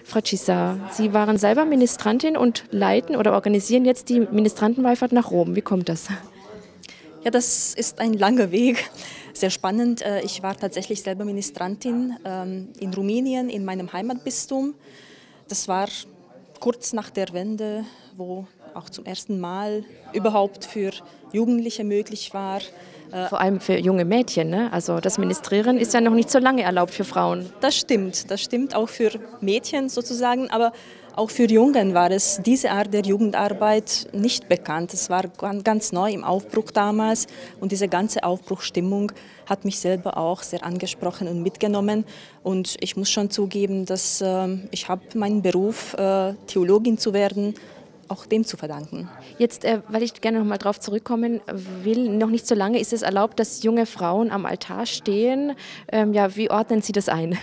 Frau Cisa, Sie waren selber Ministrantin und leiten oder organisieren jetzt die Ministrantenwallfahrt nach Rom. Wie kommt das? Ja, das ist ein langer Weg, sehr spannend. Ich war tatsächlich selber Ministrantin in Rumänien, in meinem Heimatbistum. Das war kurz nach der Wende, wo auch zum ersten Mal überhaupt für Jugendliche möglich war. Vor allem für junge Mädchen, ne? Also das Ministrieren ist ja noch nicht so lange erlaubt für Frauen. Das stimmt auch für Mädchen sozusagen, aber auch für Jungen war es diese Art der Jugendarbeit nicht bekannt. Es war ganz neu im Aufbruch damals und diese ganze Aufbruchstimmung hat mich selber auch sehr angesprochen und mitgenommen. Und ich muss schon zugeben, dass ich habe meinen Beruf, Theologin zu werden, auch dem zu verdanken. Jetzt, weil ich gerne noch mal drauf zurückkommen will, noch nicht so lange ist es erlaubt, dass junge Frauen am Altar stehen. Ja, wie ordnen Sie das ein?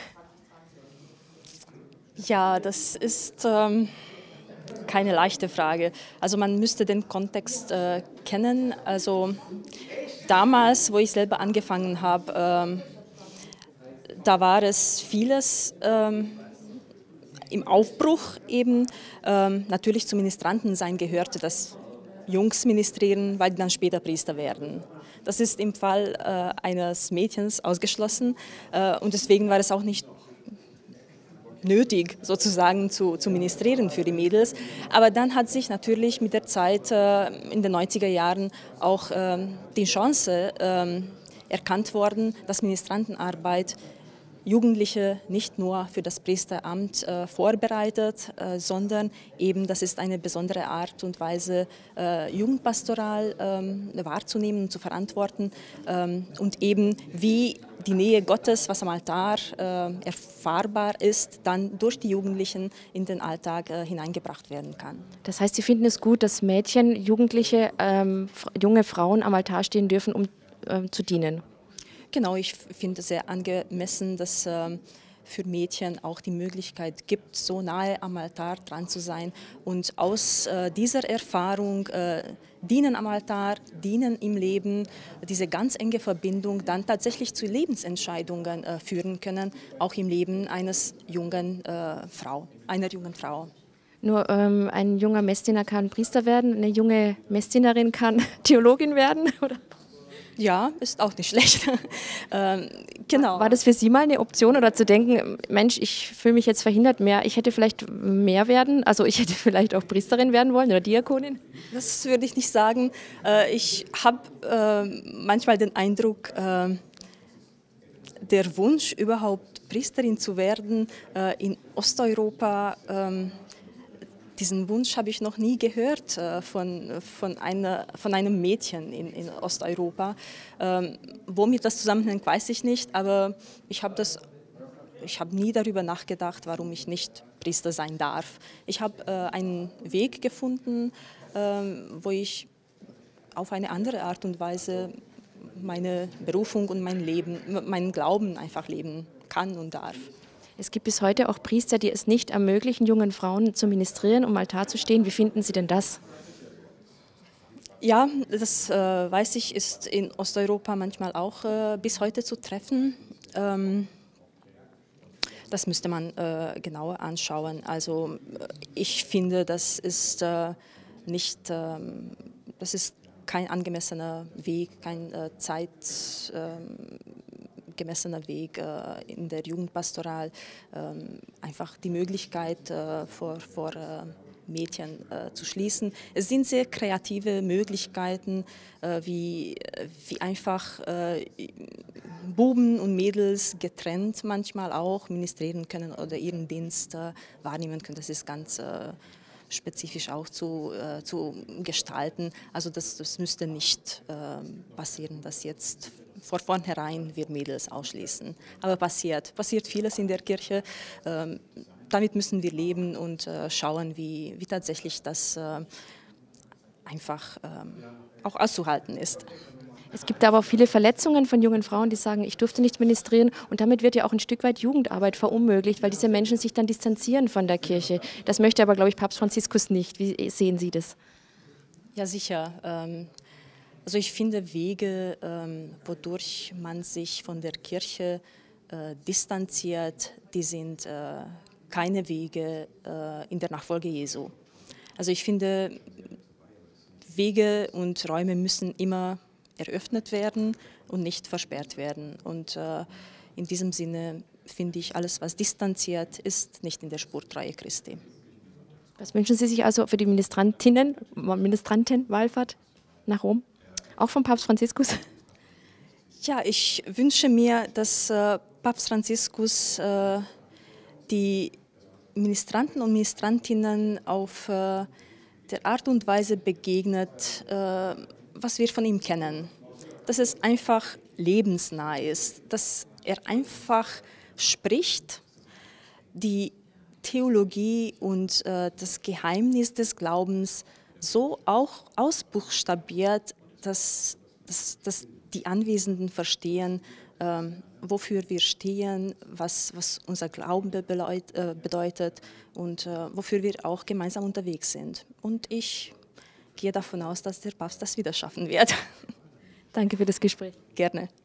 Ja, das ist keine leichte Frage. Also man müsste den Kontext kennen. Also damals, wo ich selber angefangen habe, da war es vieles im Aufbruch eben. Natürlich zum Ministrantensein gehörte das Jungs ministrieren, weil die dann später Priester werden. Das ist im Fall eines Mädchens ausgeschlossen und deswegen war es auch nicht nötig, sozusagen zu ministrieren für die Mädels. Aber dann hat sich natürlich mit der Zeit in den 90er Jahren auch die Chance erkannt worden, dass Ministrantenarbeit Jugendliche nicht nur für das Priesteramt vorbereitet, sondern eben, das ist eine besondere Art und Weise, Jugendpastoral wahrzunehmen und zu verantworten und eben wie die Nähe Gottes, was am Altar erfahrbar ist, dann durch die Jugendlichen in den Alltag hineingebracht werden kann. Das heißt, Sie finden es gut, dass Mädchen, Jugendliche, junge Frauen am Altar stehen dürfen, um zu dienen? Genau, ich finde es sehr angemessen, dass für Mädchen auch die Möglichkeit gibt, so nahe am Altar dran zu sein. Und aus dieser Erfahrung, dienen am Altar, dienen im Leben, diese ganz enge Verbindung dann tatsächlich zu Lebensentscheidungen führen können, auch im Leben einer jungen Frau. Nur ein junger Messdiener kann Priester werden, eine junge Messdienerin kann Theologin werden, oder? Ja, ist auch nicht schlecht. Genau. War das für Sie mal eine Option oder zu denken, Mensch, ich fühle mich jetzt verhindert mehr, ich hätte vielleicht mehr werden, also ich hätte vielleicht auch Priesterin werden wollen oder Diakonin? Das würde ich nicht sagen. Ich habe manchmal den Eindruck, der Wunsch, überhaupt Priesterin zu werden in Osteuropa, diesen Wunsch habe ich noch nie gehört von einem Mädchen in Osteuropa. Womit das zusammenhängt, weiß ich nicht, aber ich habe nie darüber nachgedacht, warum ich nicht Priester sein darf. Ich habe einen Weg gefunden, wo ich auf eine andere Art und Weise meine Berufung und mein Leben, meinen Glauben einfach leben kann und darf. Es gibt bis heute auch Priester, die es nicht ermöglichen, jungen Frauen zu ministrieren, um Altar zu stehen. Wie finden Sie denn das? Ja, das weiß ich, ist in Osteuropa manchmal auch bis heute zu treffen. Das müsste man genauer anschauen. Also ich finde, das ist kein angemessener Weg, kein zeitgemessener Weg in der Jugendpastoral, einfach die Möglichkeit vor Mädchen zu schließen. Es sind sehr kreative Möglichkeiten, wie einfach Buben und Mädels getrennt manchmal auch ministrieren können oder ihren Dienst wahrnehmen können. Das ist ganz spezifisch auch zu gestalten. Also das müsste nicht passieren, dass jetzt vor vornherein wir Mädels ausschließen. Aber passiert vieles in der Kirche. Damit müssen wir leben und schauen, wie tatsächlich das einfach auch auszuhalten ist. Es gibt aber auch viele Verletzungen von jungen Frauen, die sagen, ich durfte nicht ministrieren. Und damit wird ja auch ein Stück weit Jugendarbeit verunmöglicht, weil diese Menschen sich dann distanzieren von der Kirche. Das möchte aber, glaube ich, Papst Franziskus nicht. Wie sehen Sie das? Ja, sicher. Also ich finde Wege, wodurch man sich von der Kirche distanziert, die sind keine Wege in der Nachfolge Jesu. Also ich finde, Wege und Räume müssen immer eröffnet werden und nicht versperrt werden. Und in diesem Sinne finde ich, alles, was distanziert ist, nicht in der Spurtreihe Christi. Was wünschen Sie sich also für die Ministrantenwallfahrt nach Rom? Auch von Papst Franziskus? Ja, ich wünsche mir, dass Papst Franziskus die Ministranten und Ministrantinnen auf der Art und Weise begegnet, was wir von ihm kennen. Dass es einfach lebensnah ist, dass er einfach spricht, die Theologie und das Geheimnis des Glaubens so auch ausbuchstabiert, dass die Anwesenden verstehen, wofür wir stehen, was unser Glauben bedeutet und wofür wir auch gemeinsam unterwegs sind. Und ich gehe davon aus, dass der Papst das wieder schaffen wird. Danke für das Gespräch. Gerne.